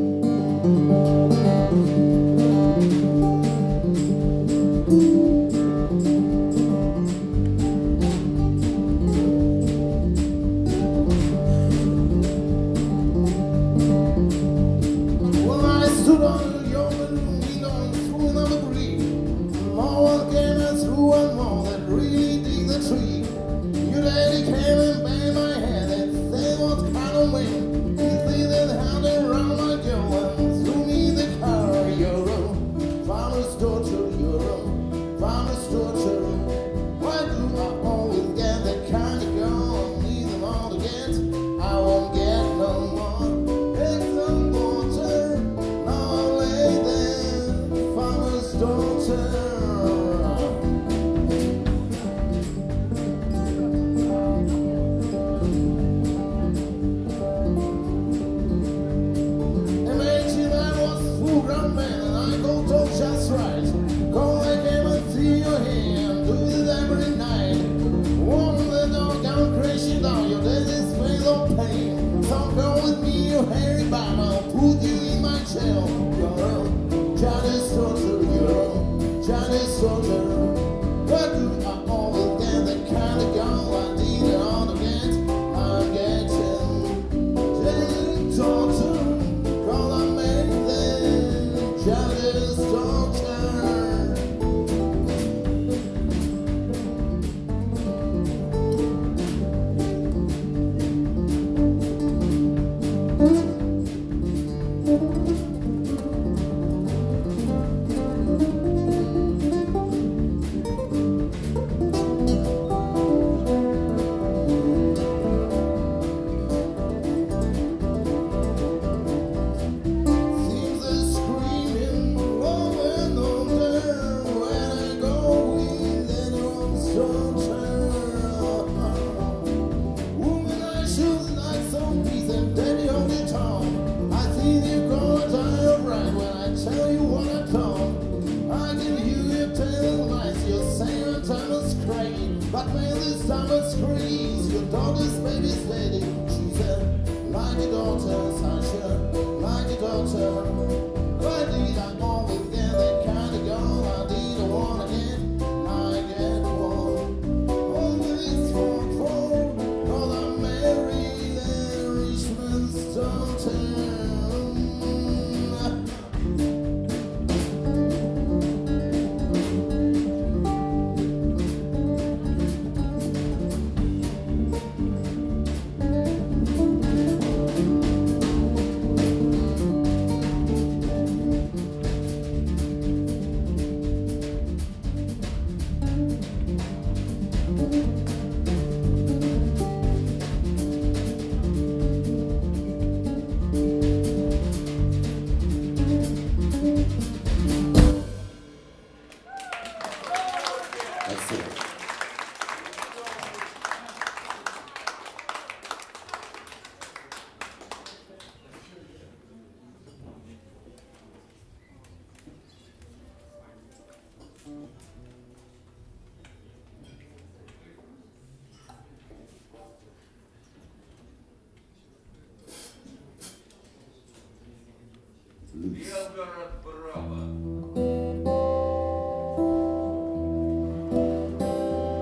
Белгород, право.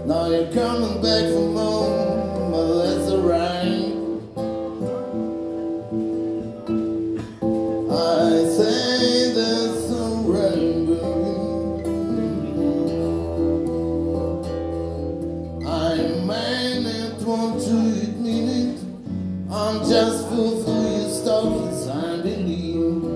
Now you're coming back from home, but that's alright. I say that's alright, baby. I may not want to admit it, I'm just full for your stockings, I believe.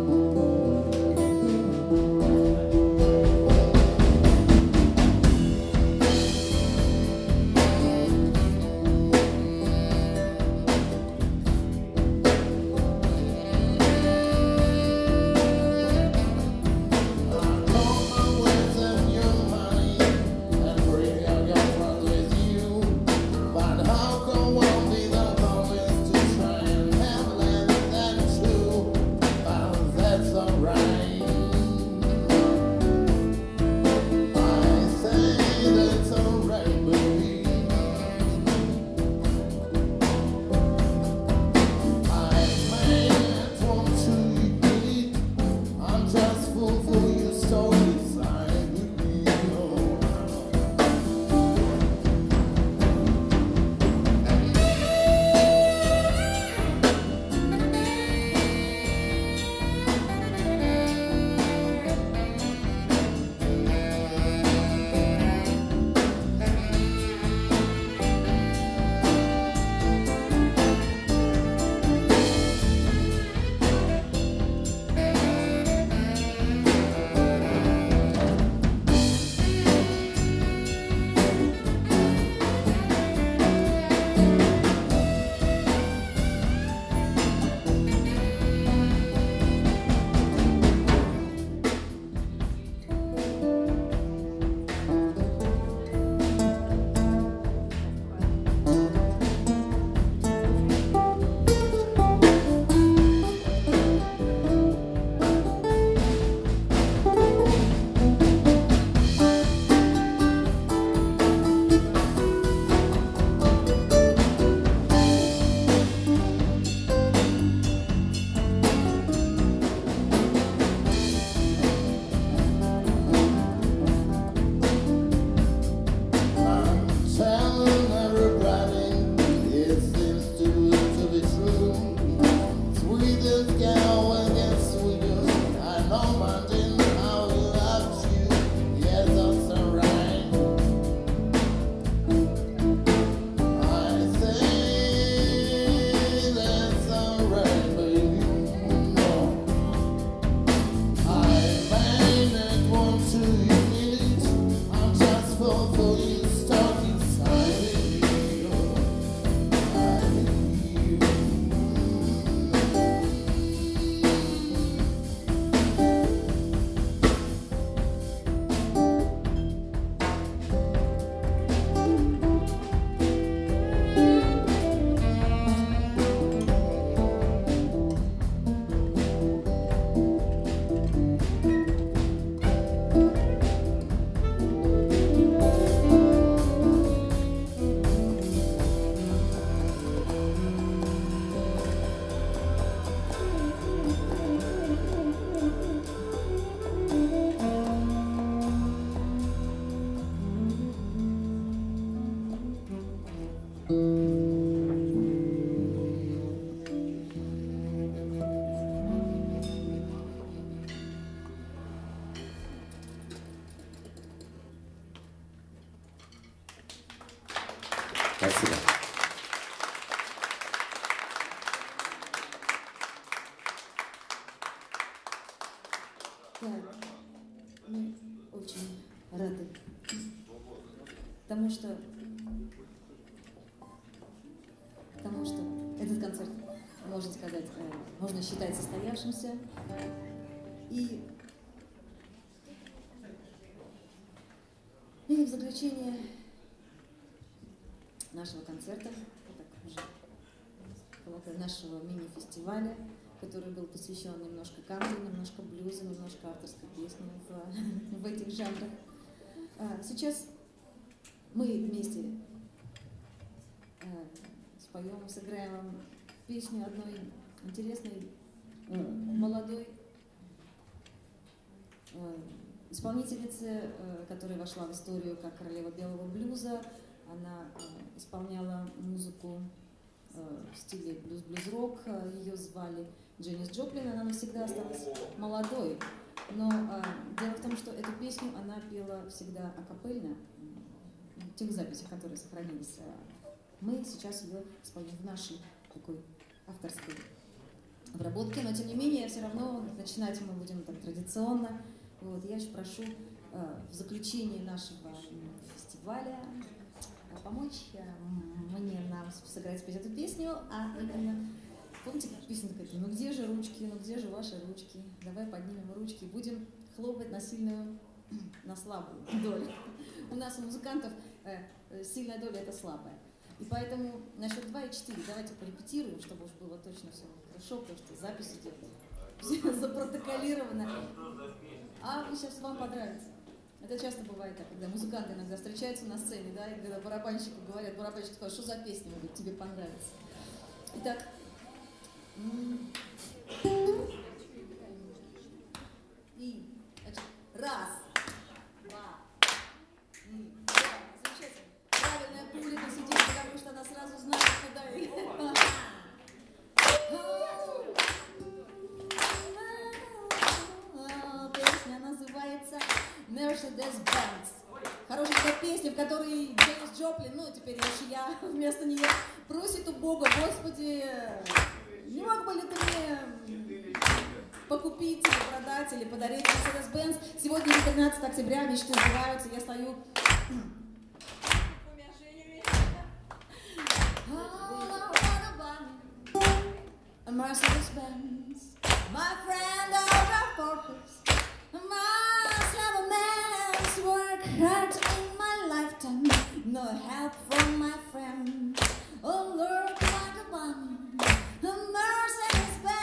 Спасибо. Так, мы очень рады тому, что, тому, что этот концерт, можно сказать, можно считать состоявшимся. И, и в заключение нашего концерта, так уже, нашего мини-фестиваля, который был посвящен немножко кантри, немножко блюза, немножко авторской песни в, в этих жанрах. Сейчас мы вместе споем, сыграем вам песню одной интересной, молодой исполнительницы. исполнительницы, которая вошла в историю как королева белого блюза. Она исполняла музыку в стиле блюз-блюз-рок. Ее звали Дженнис Джоплин. Она навсегда осталась молодой. Но дело в том, что эту песню она пела всегда акапельно, в тех записях, которые сохранились. Мы сейчас ее исполним в нашей такой авторской обработке, но тем не менее, все равно начинать мы будем так традиционно. Вот, я очень прошу э, в заключении нашего фестиваля э, помочь э, мне нам сыграть спеть эту песню, а именно, помните, как песенка эта, ну где же ручки, ну где же ваши ручки, давай поднимем ручки, будем хлопать на сильную, на слабую долю. У нас у музыкантов э, сильная доля — это слабая. И поэтому на счет два и четыре давайте порепетируем, чтобы уж было точно все хорошо, потому что запись идет. Все запротоколировано. А сейчас вам понравится. Это часто бывает так, когда музыканты иногда встречаются на сцене, да, и когда барабанщику говорят, барабанщик такой: что за песня, говорит, тебе понравится. Итак. И, значит, раз, два, и, да, замечательно. Правильная публика сидит, потому что она сразу знает, куда и... Песня называется Mercedes-Benz. Хорошая песня, в которой Дженнис Джоплин, ну теперь уж я вместо нее, просит у Бога: Господи, не мог бы ли ты мне покупить или продать, или подарить Mercedes-Benz? Сегодня тринадцатое октября, мечты сбываются, я стою... A Mercedes-Benz, my friend out of focus. Must have a man's work hard in my lifetime. No help from my friend. Oh Lord, what a bum. A Mercedes-Benz.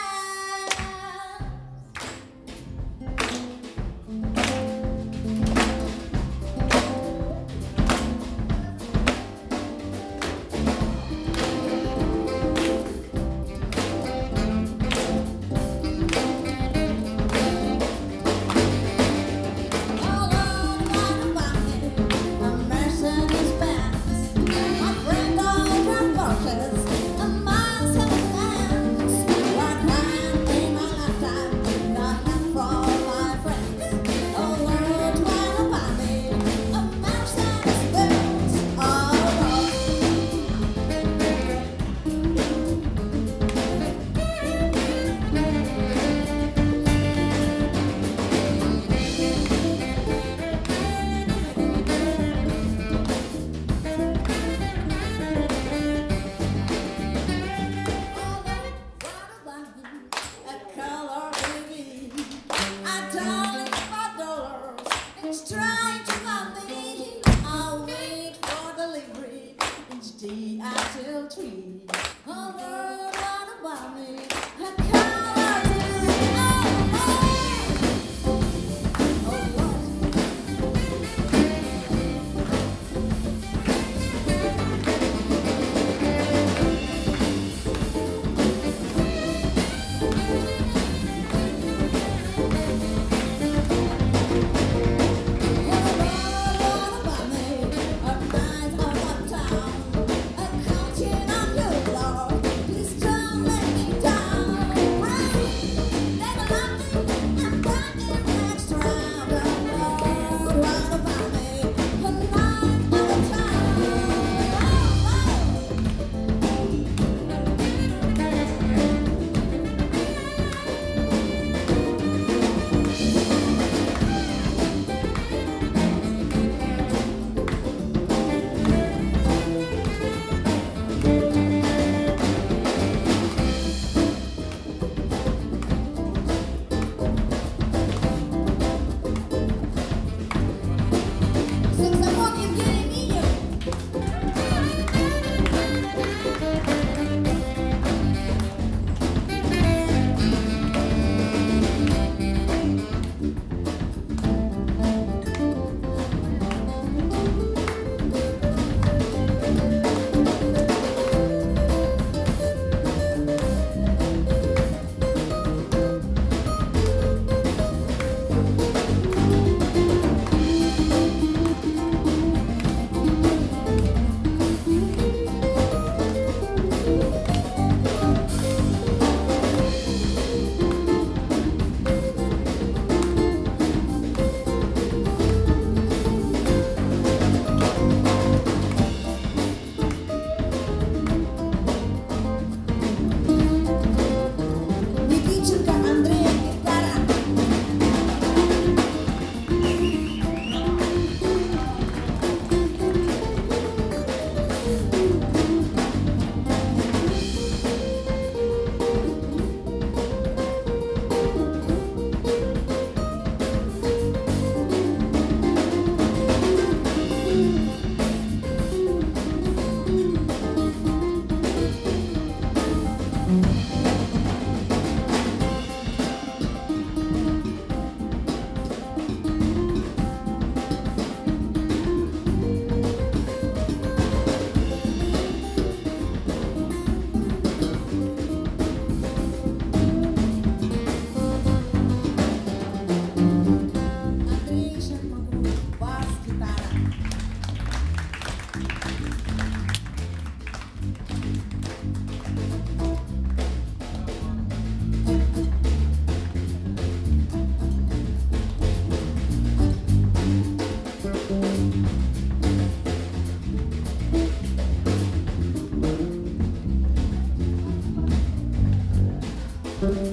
Please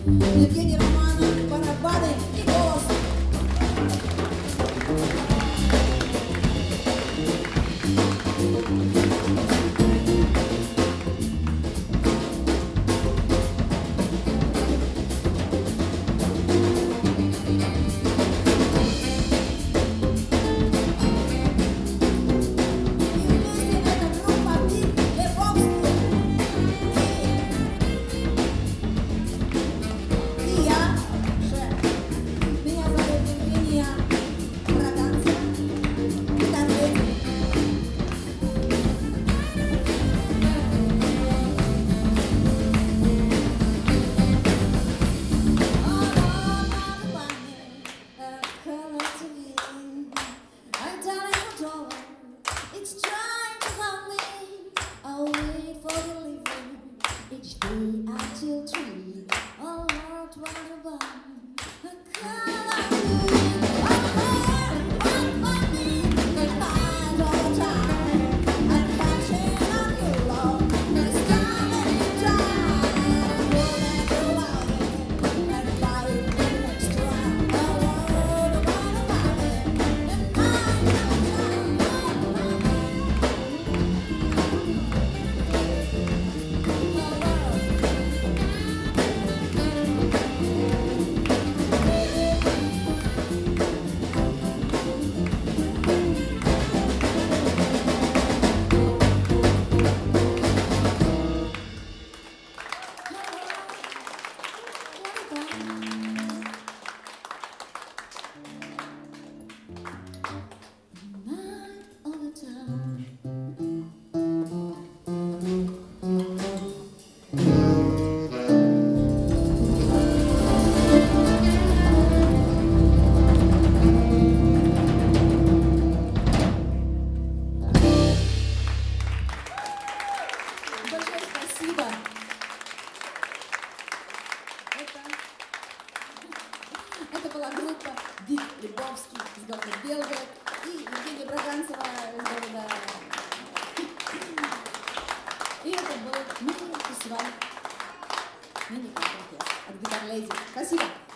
Евгений Романов, барабаны и голос. It's trying to help me. I'll wait for delivery each day until three. Oh Lord, what about a color? Oh Lord, what about me? Good night all the time. I'm catching on you, Lord. It's time and time. Roll and roll out and fight the next round. Oh Lord, what about it? Good night all the time. All the time. Большое спасибо. Это, это была группа Вик Лебовский из города Белгород и Евгения Браганцева из города. И это был мини-фестиваль, мини-концерт от Гитар Леди. Спасибо.